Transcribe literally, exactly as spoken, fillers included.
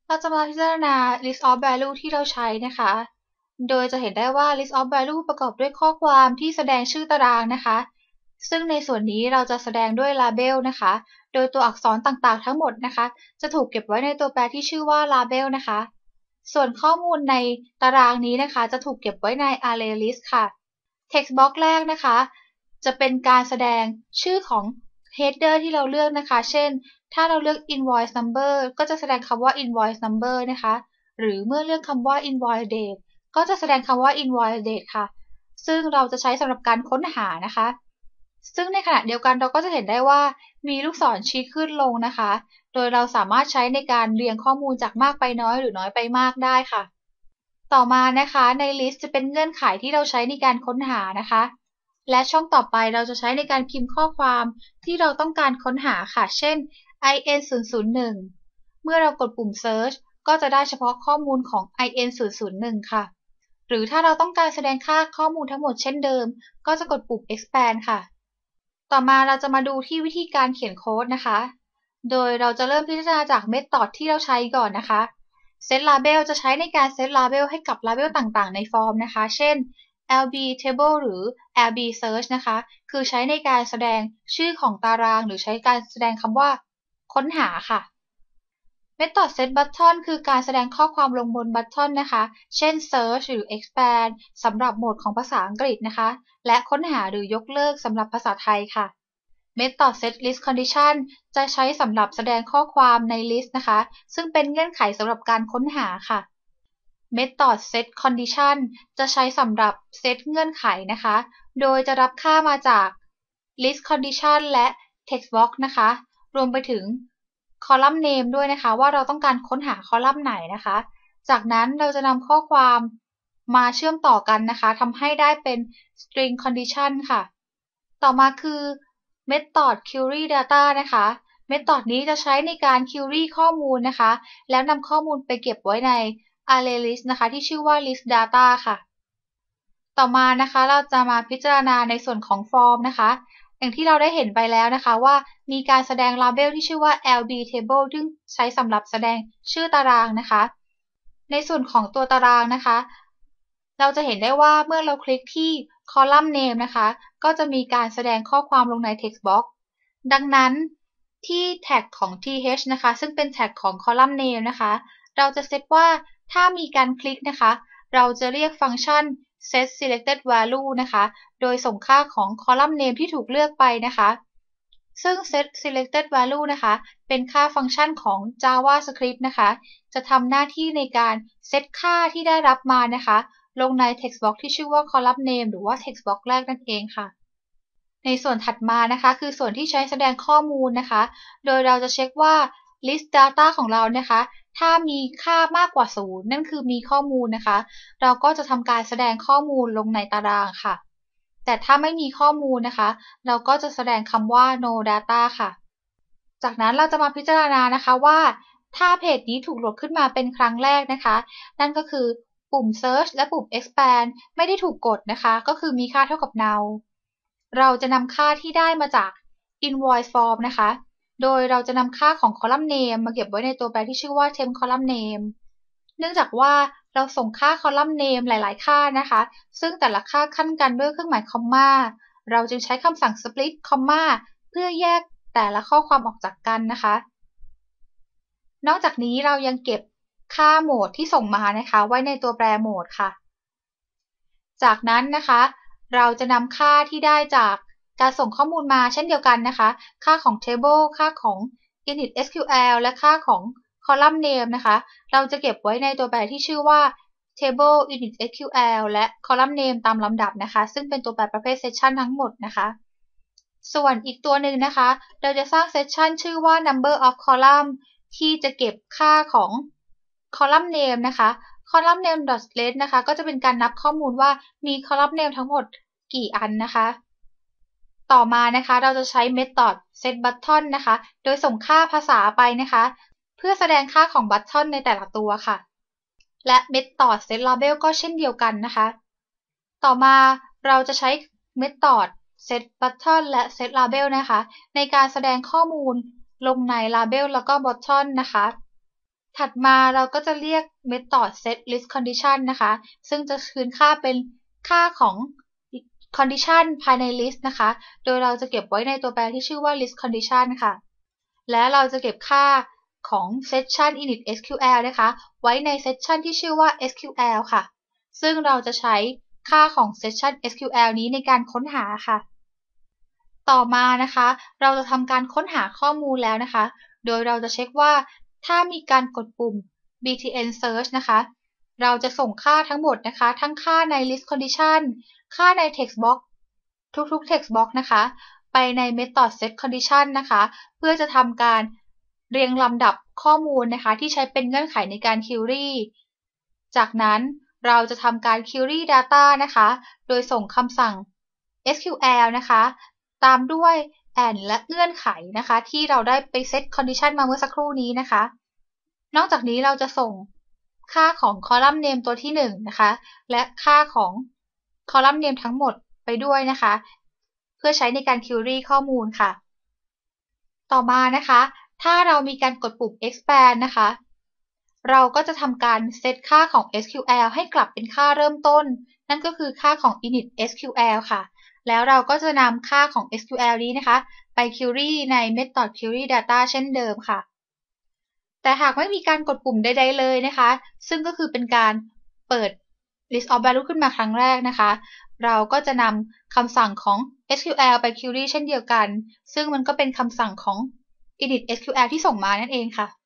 เราจะมาพิจารณา list of value ที่เราใช้นะคะ โดยจะเห็นได้ว่า list of value ประกอบด้วยข้อความที่แสดงชื่อตารางนะคะ ซึ่งในส่วนนี้เราจะแสดงด้วย label นะคะ โดยตัวอักษรต่างๆทั้งหมดนะคะ จะถูกเก็บไว้ในตัวแปรที่ชื่อว่า label นะคะ ส่วนข้อมูลในตารางนี้นะคะ จะถูกเก็บไว้ใน array list ค่ะ text box แรกนะคะ จะเป็นการแสดงชื่อของ header ที่เราเลือกนะคะ เช่น ถ้าเราเลือก invoice number ก็จะแสดงคำว่า invoice number นะคะ หรือเมื่อเลือกคำว่า invoice date ก็จะแสดงคำว่า invoice date ค่ะ ซึ่งเราจะใช้สำหรับการค้นหานะคะ ซึ่งในขณะเดียวกันเราก็จะเห็นได้ว่ามีลูกศรชี้ขึ้นลงนะคะ โดยเราสามารถใช้ในการเรียงข้อมูลจากมากไปน้อยหรือน้อยไปมากได้ค่ะ ต่อมานะคะใน list จะเป็นเงื่อนไขที่เราใช้ในการค้นหานะคะและช่องต่อไปเราจะใช้ในการพิมพ์ข้อความที่เราต้องการค้นหาค่ะเช่น i n ศูนย์ ศูนย์ หนึ่ง เมื่อเรากดปุ่ม search ก็จะได้เฉพาะข้อมูลของ i n ศูนย์ ศูนย์ หนึ่ง ค่ะหรือถ้าเราต้องการแสดงค่าข้อมูลทั้งหมดเช่นเดิมก็จะกดปุ่ม expand ค่ะต่อมาเราจะมาดูที่วิธีการเขียนโค้ดนะคะโดยเราจะเริ่มพิจารณาจาก method ที่เราใช้ก่อนนะคะ set label จะใช้ในการ set label ให้กับ label ต่างๆในฟอร์มนะคะเช่น lb table หรือ lb search นะคะคือใช้ในการแสดงชื่อของตารางหรือใช้การแสดงคำว่าค้นหาค่ะ method set button คือการแสดงข้อความลงบน button นะคะเช่น search หรือ expand สำหรับโหมดของภาษาอังกฤษนะคะและค้นหาหรือยกเลิกสำหรับภาษาไทยค่ะ method set list condition จะใช้สำหรับแสดงข้อความใน list นะคะซึ่งเป็นเงื่อนไขสำหรับการค้นหาค่ะ method set condition จะใช้สำหรับเซตเงื่อนไขนะคะโดยจะรับค่ามาจาก list condition และ text box นะคะรวมไปถึง column name ด้วยนะคะว่าเราต้องการค้นหาคอลัมน์ไหนนะคะจากนั้นเราจะนำข้อความมาเชื่อมต่อกันนะคะทำให้ได้เป็น string condition ค่ะต่อมาคือ method query data นะคะ method นี้จะใช้ในการ query ข้อมูลนะคะแล้วนำข้อมูลไปเก็บไว้ใน array list นะคะที่ชื่อว่า list data ค่ะต่อมานะคะเราจะมาพิจารณาในส่วนของฟอร์มนะคะอย่างที่เราได้เห็นไปแล้วนะคะว่ามีการแสดง label ที่ชื่อว่า lb table ซึ่งใช้สำหรับแสดงชื่อตารางนะคะในส่วนของตัวตารางนะคะเราจะเห็นได้ว่าเมื่อเราคลิกที่ column name นะคะก็จะมีการแสดงข้อความลงใน text box ดังนั้นที่แท็กของ th นะคะซึ่งเป็นแท็กของ column name นะคะเราจะเซตว่าถ้ามีการคลิกนะคะเราจะเรียกฟังก์ชัน set selected value นะคะโดยส่งค่าของ column name ที่ถูกเลือกไปนะคะซึ่ง set selected value นะคะเป็นค่าฟังก์ชันของ JavaScript นะคะจะทำหน้าที่ในการเซตค่าที่ได้รับมานะคะลงใน text box ที่ชื่อว่า column name หรือว่า text box แรกนั่นเองค่ะในส่วนถัดมานะคะคือส่วนที่ใช้แสดงข้อมูลนะคะโดยเราจะเช็คว่า list data ของเรานะคะถ้ามีค่ามากกว่าศูนย์นั่นคือมีข้อมูลนะคะเราก็จะทำการแสดงข้อมูลลงในตารางค่ะแต่ถ้าไม่มีข้อมูลนะคะเราก็จะแสดงคำว่า no data ค่ะจากนั้นเราจะมาพิจารณานะคะว่าถ้าเพจนี้ถูกโหลดขึ้นมาเป็นครั้งแรกนะคะนั่นก็คือปุ่ม search และปุ่ม expand ไม่ได้ถูกกดนะคะก็คือมีค่าเท่ากับ null เราจะนำค่าที่ได้มาจาก invoice form นะคะโดยเราจะนำค่าของ column name มาเก็บไว้ในตัวแปรที่ชื่อว่า temp column name เนื่องจากว่าเราส่งค่า column name หลายๆค่านะคะซึ่งแต่ละค่าขั้นกันด้วยเครื่องหมายคอมมาเราจึงใช้คำสั่ง split comma เพื่อแยกแต่ละข้อความออกจากกันนะคะนอกจากนี้เรายังเก็บค่าโหมดที่ส่งมานะคะไว้ในตัวแปรโหมดค่ะจากนั้นนะคะเราจะนำค่าที่ได้จากการส่งข้อมูลมาเช่นเดียวกันนะคะค่าของ table ค่าของ init เอส คิว แอล และค่าของ column name นะคะเราจะเก็บไว้ในตัวแปรที่ชื่อว่า table init เอส คิว แอล และ column name ตามลำดับนะคะซึ่งเป็นตัวแปรประเภท session ทั้งหมดนะคะส่วนอีกตัวหนึ่งนะคะเราจะสร้าง session ชื่อว่า number of column ที่จะเก็บค่าของ column name นะคะ column name let นะคะก็จะเป็นการนับข้อมูลว่ามี column name ทั้งหมดกี่อันนะคะต่อมานะคะเราจะใช้ method set button นะคะโดยส่งค่าภาษาไปนะคะเพื่อแสดงค่าของ button ในแต่ละตัวค่ะและ method set label ก็เช่นเดียวกันนะคะต่อมาเราจะใช้ method set button และ set label นะคะในการแสดงข้อมูลลงใน label แล้วก็ button นะคะถัดมาเราก็จะเรียก method set list condition นะคะซึ่งจะคืนค่าเป็นค่าของ condition ภายใน list นะคะโดยเราจะเก็บไว้ในตัวแปรที่ชื่อว่า list condition ค่ะและเราจะเก็บค่าของ session init เอส คิว แอล นะคะไว้ใน session ที่ชื่อว่า เอส คิว แอล ค่ะซึ่งเราจะใช้ค่าของ session เอส คิว แอล นี้ในการค้นหาค่ะต่อมานะคะเราจะทำการค้นหาข้อมูลแล้วนะคะโดยเราจะเช็คว่าถ้ามีการกดปุ่ม บี ที เอ็น search นะคะเราจะส่งค่าทั้งหมดนะคะทั้งค่าใน list condition ค่าใน text box ทุกๆ text box นะคะไปใน method set condition นะคะเพื่อจะทำการเรียงลำดับข้อมูลนะคะที่ใช้เป็นเงื่อนไขในการ query จากนั้นเราจะทำการ query data นะคะโดยส่งคำสั่ง เอส คิว แอล นะคะตามด้วย and และเงื่อนไขนะคะที่เราได้ไป set condition มาเมื่อสักครู่นี้นะคะนอกจากนี้เราจะส่งค่าของ column name ตัวที่หนึ่งนะคะและค่าของ column name ทั้งหมดไปด้วยนะคะเพื่อใช้ในการ query ข้อมูลค่ะต่อมานะคะถ้าเรามีการกดปุ่ม expand นะคะเราก็จะทำการเซตค่าของ เอส คิว แอล ให้กลับเป็นค่าเริ่มต้นนั่นก็คือค่าของ init เอส คิว แอล ค่ะแล้วเราก็จะนำค่าของ เอส คิว แอล นี้นะคะไป query ใน method query data เช่นเดิมค่ะแต่หากไม่มีการกดปุ่มใดๆเลยนะคะซึ่งก็คือเป็นการเปิด list of value ขึ้นมาครั้งแรกนะคะเราก็จะนำคำสั่งของ เอส คิว แอล ไป query เช่นเดียวกันซึ่งมันก็เป็นคำสั่งของ init เอส คิว แอล ที่ส่งมานั่นเองค่ะ